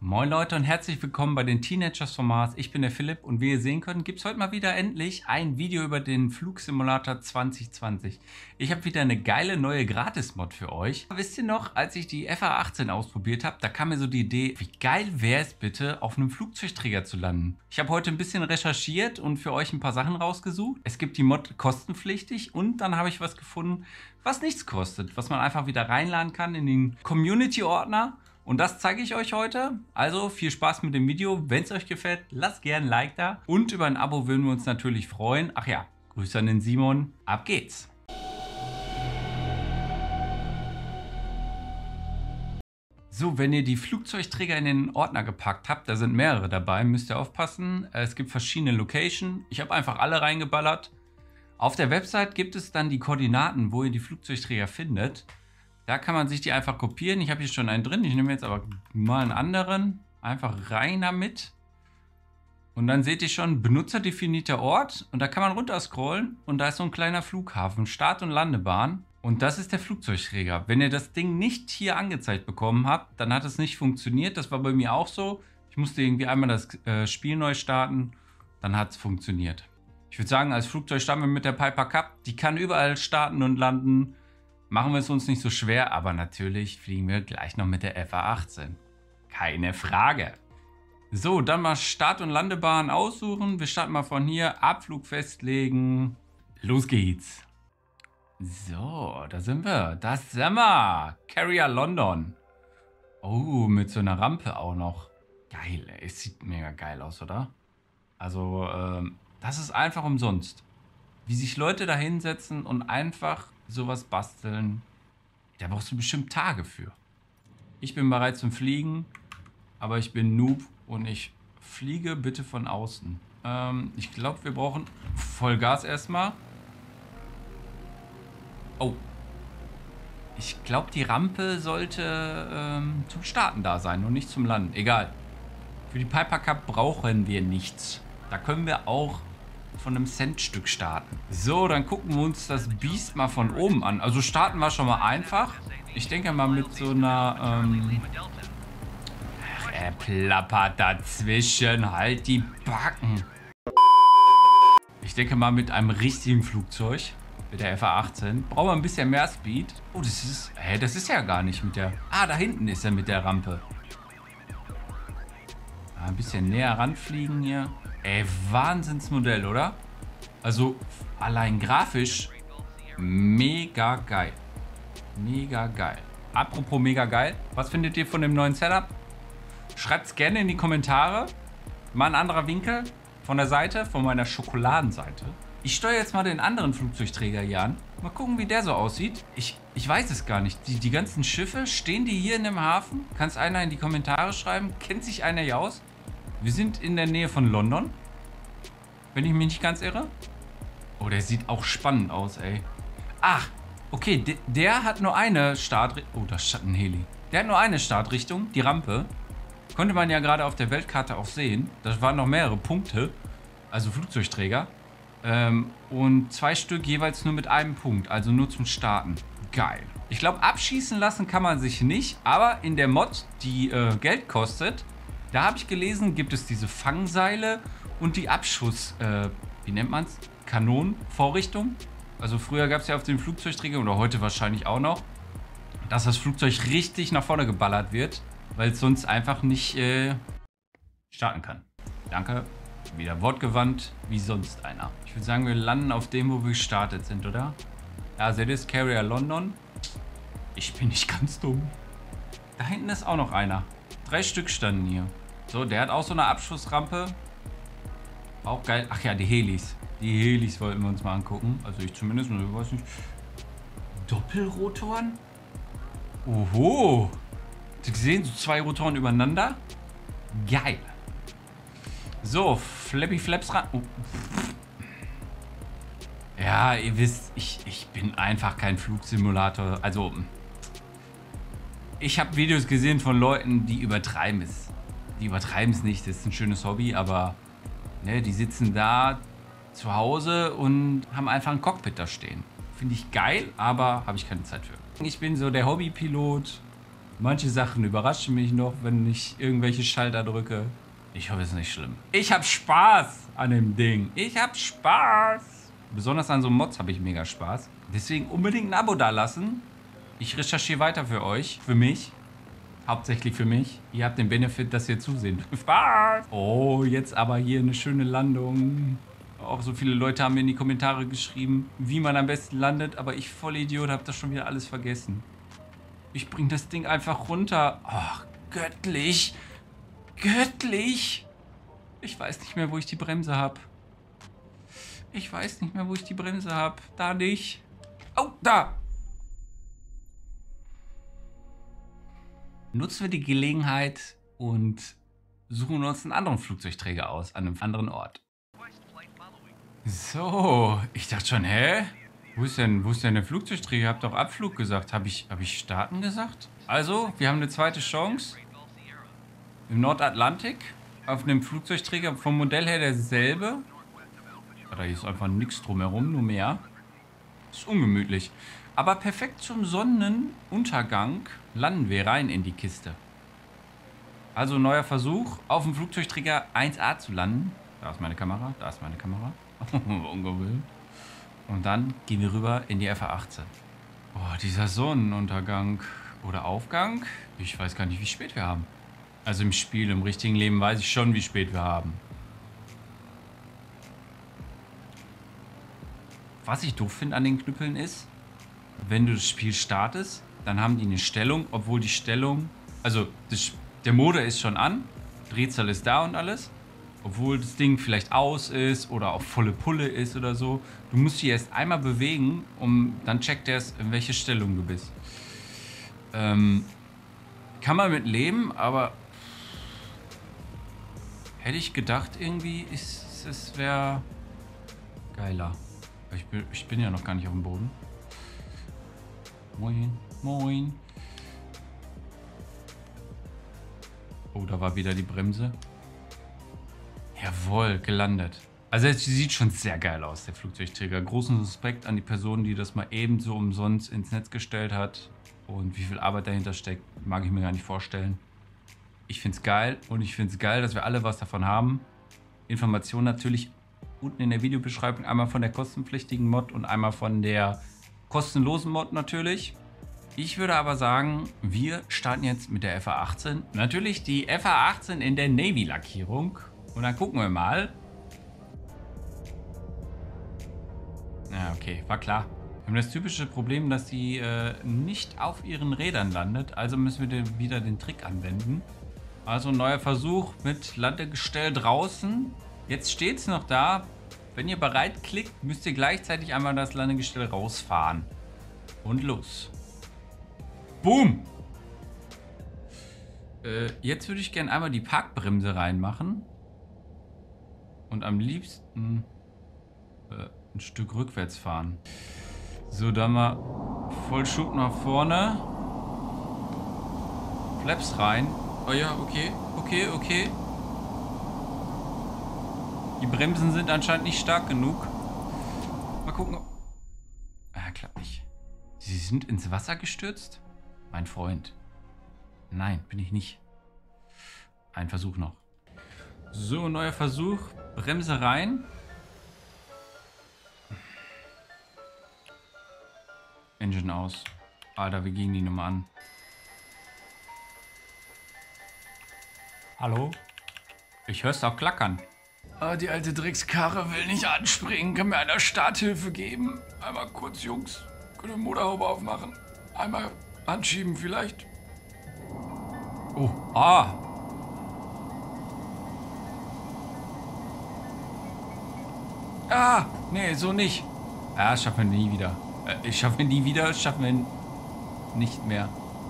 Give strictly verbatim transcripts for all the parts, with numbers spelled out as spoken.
Moin Leute und herzlich willkommen bei den Teenagers vom Mars. Ich bin der Philipp und wie ihr sehen könnt, gibt es heute mal wieder endlich ein Video über den Flugsimulator zwanzig zwanzig. Ich habe wieder eine geile neue Gratis-Mod für euch. Wisst ihr noch, als ich die F A achtzehn ausprobiert habe, da kam mir so die Idee, wie geil wäre es bitte, auf einem Flugzeugträger zu landen. Ich habe heute ein bisschen recherchiert und für euch ein paar Sachen rausgesucht. Es gibt die Mod kostenpflichtig und dann habe ich was gefunden, was nichts kostet, was man einfach wieder reinladen kann in den Community-Ordner. Und das zeige ich euch heute. Also viel Spaß mit dem Video. Wenn es euch gefällt, lasst gerne ein Like da. Und über ein Abo würden wir uns natürlich freuen. Ach ja, Grüße an den Simon. Ab geht's. So, wenn ihr die Flugzeugträger in den Ordner gepackt habt, da sind mehrere dabei, müsst ihr aufpassen. Es gibt verschiedene Locations. Ich habe einfach alle reingeballert. Auf der Website gibt es dann die Koordinaten, wo ihr die Flugzeugträger findet. Da kann man sich die einfach kopieren. Ich habe hier schon einen drin. Ich nehme jetzt aber mal einen anderen. Einfach rein damit. Und dann seht ihr schon benutzerdefinierter Ort. Und da kann man runterscrollen. Und da ist so ein kleiner Flughafen. Start- und Landebahn. Und das ist der Flugzeugträger. Wenn ihr das Ding nicht hier angezeigt bekommen habt, dann hat es nicht funktioniert. Das war bei mir auch so. Ich musste irgendwie einmal das äh, Spiel neu starten. Dann hat es funktioniert. Ich würde sagen, als Flugzeug starten wir mit der Piper Cup. Die kann überall starten und landen. Machen wir es uns nicht so schwer, aber natürlich fliegen wir gleich noch mit der F A achtzehn. Keine Frage. So, dann mal Start- und Landebahn aussuchen. Wir starten mal von hier. Abflug festlegen. Los geht's. So, da sind wir. Das sind wir. Carrier London. Oh, mit so einer Rampe auch noch. Geil, ey. Es sieht mega geil aus, oder? Also, ähm, das ist einfach umsonst. Wie sich Leute da hinsetzen und einfach sowas basteln, da brauchst du bestimmt Tage für. Ich bin bereit zum Fliegen, aber ich bin Noob und ich fliege bitte von außen. Ähm, ich glaube, wir brauchen Vollgas erstmal. Oh. Ich glaube, die Rampe sollte ähm, zum Starten da sein und nicht zum Landen. Egal. Für die Piper Cup brauchen wir nichts. Da können wir auch von einem Centstück starten. So, dann gucken wir uns das Biest mal von oben an. Also starten wir schon mal einfach. Ich denke mal mit so einer... Ähm Ach, er plappert dazwischen. Halt die Backen. Ich denke mal mit einem richtigen Flugzeug. Mit der F A achtzehn. Brauchen wir ein bisschen mehr Speed. Oh, das ist... Hä, das ist ja gar nicht mit der... Ah, da hinten ist er mit der Rampe. Ein bisschen näher ranfliegen hier. Ey, Wahnsinnsmodell, oder? Also, allein grafisch mega geil. Mega geil. Apropos mega geil, was findet ihr von dem neuen Setup? Schreibt es gerne in die Kommentare. Mal ein anderer Winkel von der Seite, von meiner Schokoladenseite. Ich steuere jetzt mal den anderen Flugzeugträger hier an. Mal gucken, wie der so aussieht. Ich, ich weiß es gar nicht. Die, die ganzen Schiffe, stehen die hier in dem Hafen? Kann es einer in die Kommentare schreiben? Kennt sich einer hier aus? Wir sind in der Nähe von London. Wenn ich mich nicht ganz irre. Oh, der sieht auch spannend aus, ey. Ach, okay, de der hat nur eine Startrichtung. Oh, da ist ein Heli. Der hat nur eine Startrichtung, die Rampe. Konnte man ja gerade auf der Weltkarte auch sehen. Da waren noch mehrere Punkte. Also Flugzeugträger. Ähm, und zwei Stück jeweils nur mit einem Punkt. Also nur zum Starten. Geil. Ich glaube, abschießen lassen kann man sich nicht. Aber in der Mod, die äh, Geld kostet... Da habe ich gelesen, gibt es diese Fangseile und die Abschuss, äh, wie nennt man es? Kanonenvorrichtung. Also früher gab es ja auf den Flugzeugträgern oder heute wahrscheinlich auch noch, dass das Flugzeug richtig nach vorne geballert wird, weil es sonst einfach nicht äh, starten kann. Danke. Wieder wortgewandt wie sonst einer. Ich würde sagen, wir landen auf dem, wo wir gestartet sind, oder? Ja, seht ihr das? Carrier London. Ich bin nicht ganz dumm. Da hinten ist auch noch einer. Drei Stück standen hier. So, der hat auch so eine Abschussrampe. Auch geil. Ach ja, die Helis. Die Helis wollten wir uns mal angucken. Also ich zumindest, ich weiß nicht. Doppelrotoren? Oho. Habt ihr gesehen? So zwei Rotoren übereinander. Geil. So, Flappy Flaps ran. Oh. Ja, ihr wisst, ich, ich bin einfach kein Flugsimulator. Also, ich habe Videos gesehen von Leuten, die übertreiben es. Die übertreiben es nicht, das ist ein schönes Hobby, aber ne, die sitzen da zu Hause und haben einfach ein Cockpit da stehen. Finde ich geil, aber habe ich keine Zeit für. Ich bin so der Hobbypilot, Manche Sachen überraschen mich noch, wenn ich irgendwelche Schalter drücke. Ich hoffe, es ist nicht schlimm. Ich habe Spaß an dem Ding. Ich habe Spaß. Besonders an so Mods habe ich mega Spaß. Deswegen unbedingt ein Abo dalassen. Ich recherchiere weiter für euch, für mich. Hauptsächlich für mich. Ihr habt den Benefit, dass ihr zusehen. Spaß! Oh, jetzt aber hier eine schöne Landung. Auch so viele Leute haben mir in die Kommentare geschrieben, wie man am besten landet. Aber ich, Vollidiot, habe das schon wieder alles vergessen. Ich bringe das Ding einfach runter. Ach, göttlich. Göttlich. Ich weiß nicht mehr, wo ich die Bremse habe. Ich weiß nicht mehr, wo ich die Bremse habe. Da nicht. Oh, da. Nutzen wir die Gelegenheit und suchen uns einen anderen Flugzeugträger aus, an einem anderen Ort. So, ich dachte schon, hä? Wo ist denn, wo ist denn der Flugzeugträger? Ihr habt doch Abflug gesagt. Habe ich, hab ich starten gesagt? Also, wir haben eine zweite Chance. Im Nordatlantik. Auf einem Flugzeugträger vom Modell her derselbe. Da ist einfach nichts drumherum, nur mehr. Ist ungemütlich. Aber perfekt zum Sonnenuntergang landen wir rein in die Kiste. Also neuer Versuch, auf dem Flugzeugträger eins A zu landen. Da ist meine Kamera, da ist meine Kamera. Ungewöhnlich. Und dann gehen wir rüber in die F A achtzehn. Boah, dieser Sonnenuntergang oder Aufgang. Ich weiß gar nicht, wie spät wir haben. Also im Spiel, im richtigen Leben weiß ich schon, wie spät wir haben. Was ich doof finde an den Knüppeln ist, wenn du das Spiel startest, dann haben die eine Stellung, obwohl die Stellung, also das, der Motor ist schon an, Drehzahl ist da und alles, obwohl das Ding vielleicht aus ist oder auf volle Pulle ist oder so. Du musst dich erst einmal bewegen, um dann checkt er es, in welche Stellung du bist. Ähm, kann man mit leben, aber hätte ich gedacht, irgendwie ist es wäre geiler. Ich bin, ich bin ja noch gar nicht auf dem Boden. Moin, moin. Oh, da war wieder die Bremse. Jawohl, gelandet. Also es sieht schon sehr geil aus, der Flugzeugträger. Großen Respekt an die Person, die das mal ebenso umsonst ins Netz gestellt hat. Und wie viel Arbeit dahinter steckt, mag ich mir gar nicht vorstellen. Ich finde es geil und ich finde es geil, dass wir alle was davon haben. Informationen natürlich unten in der Videobeschreibung. Einmal von der kostenpflichtigen Mod und einmal von der kostenlosen Mod natürlich. Ich würde aber sagen, wir starten jetzt mit der F A achtzehn. Natürlich die F A achtzehn in der Navy-Lackierung. Und dann gucken wir mal. Ja, okay, war klar. Wir haben das typische Problem, dass sie äh, nicht auf ihren Rädern landet. Also müssen wir wieder den Trick anwenden. Also ein neuer Versuch mit Landegestell draußen. Jetzt steht es noch da. Wenn ihr bereit klickt, müsst ihr gleichzeitig einmal das Landegestell rausfahren. Und los. Boom! Äh, jetzt würde ich gerne einmal die Parkbremse reinmachen. Und am liebsten äh, ein Stück rückwärts fahren. So, dann mal voll Schub nach vorne. Flaps rein. Oh ja, okay, okay, okay. Die Bremsen sind anscheinend nicht stark genug. Mal gucken. Ah, klappt nicht. Sie sind ins Wasser gestürzt? Mein Freund. Nein, bin ich nicht. Ein Versuch noch. So, neuer Versuch. Bremse rein. Engine aus. Alter, wie ging die Nummer an? Hallo? Ich hör's auch klackern. Ah, die alte Dreckskarre will nicht anspringen. Kann mir einer Starthilfe geben? Einmal kurz, Jungs. Können wir Motorhaube aufmachen? Einmal anschieben vielleicht? Oh, ah. Ah, nee, so nicht. Ja, das schaffen wir nie wieder. Äh, ich schaffe nie wieder, schaffen wir nicht mehr.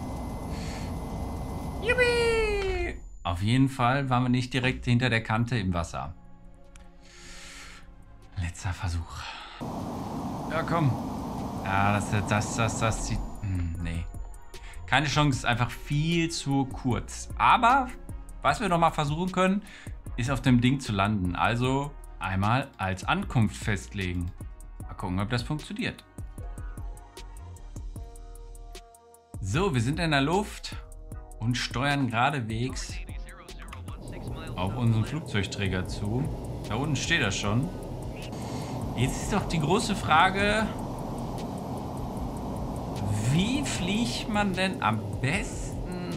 Juppie! Auf jeden Fall waren wir nicht direkt hinter der Kante im Wasser. Letzter Versuch. Ja, komm. Ja, das, das, das, das sieht... Hm, nee. Keine Chance, ist einfach viel zu kurz. Aber, was wir noch mal versuchen können, ist auf dem Ding zu landen. Also einmal als Ankunft festlegen. Mal gucken, ob das funktioniert. So, wir sind in der Luft und steuern geradewegs auf unseren Flugzeugträger zu. Da unten steht er schon. Jetzt ist doch die große Frage, wie fliegt man denn am besten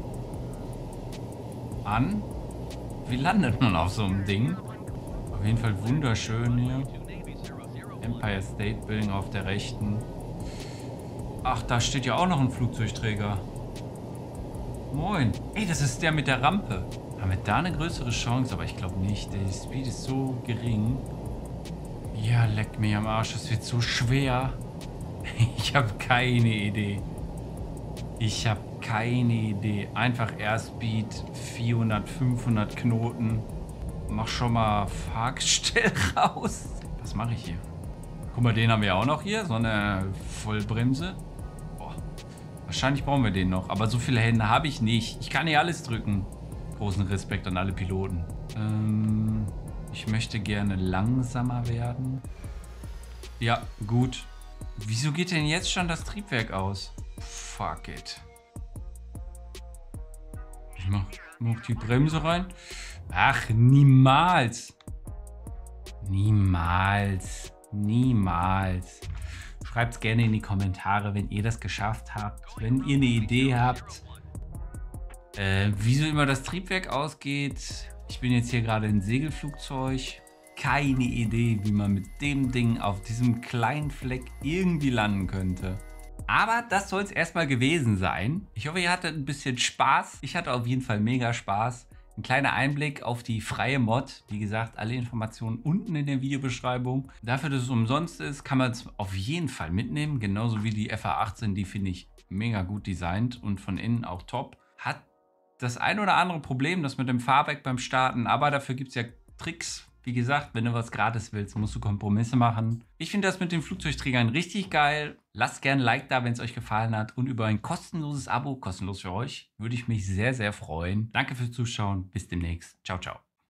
an? Wie landet man auf so einem Ding? Auf jeden Fall wunderschön hier. Empire State Building auf der rechten. Ach, da steht ja auch noch ein Flugzeugträger. Moin. Ey, das ist der mit der Rampe. Haben wir da eine größere Chance? Aber ich glaube nicht. Der Speed ist so gering. Ja, leck mich am Arsch. Das wird so schwer. Ich habe keine Idee. Ich habe keine Idee. Einfach Airspeed vierhundert, fünfhundert Knoten. Mach schon mal Fahrgestell raus. Was mache ich hier? Guck mal, den haben wir auch noch hier. So eine Vollbremse. Boah. Wahrscheinlich brauchen wir den noch. Aber so viele Hände habe ich nicht. Ich kann nicht alles drücken. Großen Respekt an alle Piloten. Ähm, ich möchte gerne langsamer werden. Ja, gut. Wieso geht denn jetzt schon das Triebwerk aus? Fuck it. Ich mach noch die Bremse rein. Ach, niemals. Niemals. Niemals. Schreibt es gerne in die Kommentare, wenn ihr das geschafft habt. Wenn ihr eine Idee habt, äh, wieso immer das Triebwerk ausgeht. Ich bin jetzt hier gerade im Segelflugzeug. Keine Idee, wie man mit dem Ding auf diesem kleinen Fleck irgendwie landen könnte. Aber das soll es erstmal gewesen sein. Ich hoffe, ihr hattet ein bisschen Spaß. Ich hatte auf jeden Fall mega Spaß. Ein kleiner Einblick auf die freie Mod. Wie gesagt, alle Informationen unten in der Videobeschreibung. Dafür, dass es umsonst ist, kann man es auf jeden Fall mitnehmen. Genauso wie die F A achtzehn, die finde ich mega gut designt und von innen auch top. Hat das ein oder andere Problem, das mit dem Fahrwerk beim Starten. Aber dafür gibt es ja Tricks. Wie gesagt, wenn du was gratis willst, musst du Kompromisse machen. Ich finde das mit den Flugzeugträgern richtig geil. Lasst gerne ein Like da, wenn es euch gefallen hat. Und über ein kostenloses Abo, kostenlos für euch, würde ich mich sehr, sehr freuen. Danke fürs Zuschauen. Bis demnächst. Ciao, ciao.